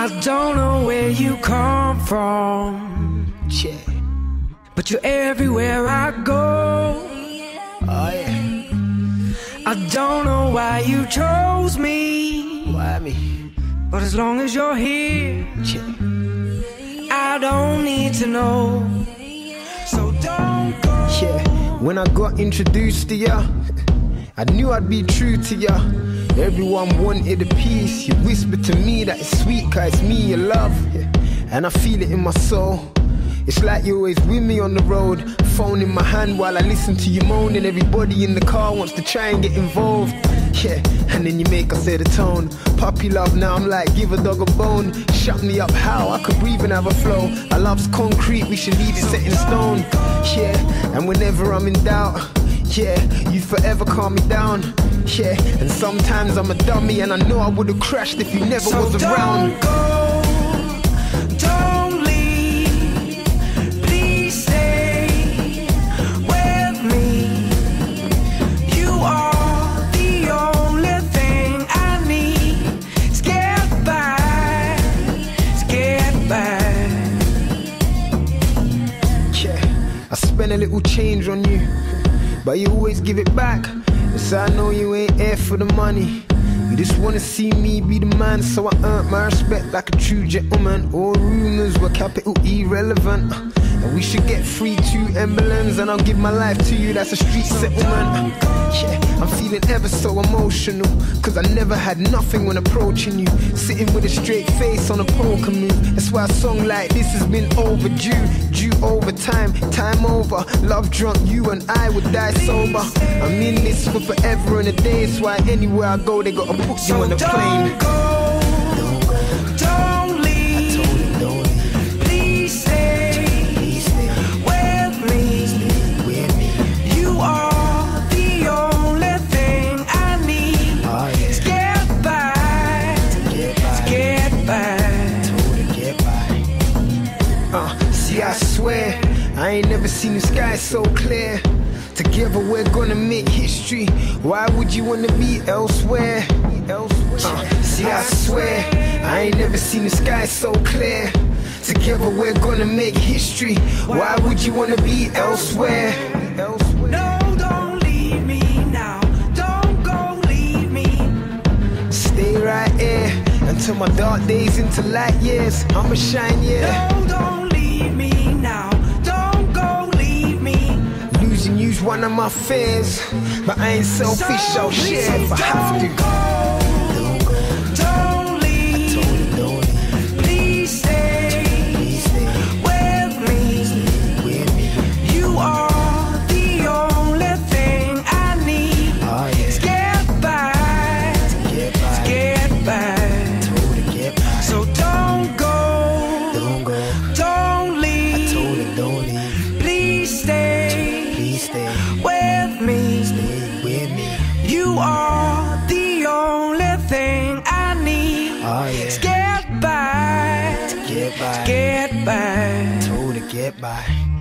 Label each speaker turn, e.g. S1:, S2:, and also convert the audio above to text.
S1: I don't know where you come from, yeah, but you're everywhere I go. Oh yeah. I don't know why you chose me. Why me? But as long as you're here, yeah, I don't need to know. So don't go.
S2: Yeah, when I got introduced to ya, I knew I'd be true to ya. Everyone wanted a piece. You whispered to me that it's sweet, cause it's me you love, yeah, and I feel it in my soul. It's like you're always with me on the road, phone in my hand while I listen to you moan, and everybody in the car wants to try and get involved. Yeah, and then you make us set a tone. Puppy love now, I'm like, give a dog a bone. Shut me up, how? I could breathe and have a flow. Our love's concrete, we should leave it set in stone. Yeah, and whenever I'm in doubt, yeah, you forever calm me down. Yeah, and sometimes I'm a dummy, and I know I would've crashed if you never was around.
S1: Don't go, don't leave, please stay with me. You are the only thing I need. Get by, get by.
S2: Yeah, I spend a little change on you, but you always give it back. So I know you ain't here for the money. You just wanna see me be the man, so I earned my respect like a true gentleman. All rumors were capital irrelevant, and we should get free 2 emblems, and I'll give my life to you, that's a street settlement. Yeah, I'm feeling ever so emotional, cause I never had nothing when approaching you. Sitting with a straight face on a poker move. That's why a song like this has been overdue. Due over time, time over. Love drunk, you and I would die sober. I'm in this for forever and a day. That's why anywhere I go, they gotta put you on a plane.
S1: Don't go, don't leave, I told you don't leave. Please stay, with me. You are the only thing I need.
S2: Oh, yeah.
S1: Get by, get by.
S2: Told her get by. See, I swear, I ain't never seen the sky so clear. Together we're gonna make history. Why would you wanna be elsewhere? See, I swear, I ain't never seen the sky so clear. Together we're gonna make history. Why would you wanna be elsewhere?
S1: No, don't leave me now. Don't go, leave me.
S2: Stay right here until my dark days into light years. I'ma shine, yeah.
S1: No, don't leave me now. Don't go, leave me.
S2: Losing you's one of my fears, but I ain't selfish, I'll share if I have to.
S1: Don't leave, please stay with me. You are the only thing I need. Get by, get by. So don't go, don't leave. Please stay with me. You are the only thing I need. Get by, get by.
S2: Told her get by.